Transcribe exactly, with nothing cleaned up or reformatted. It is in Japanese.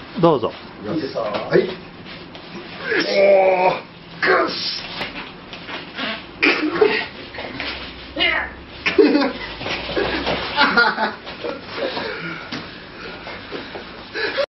どうぞ。 はい。おお。よし。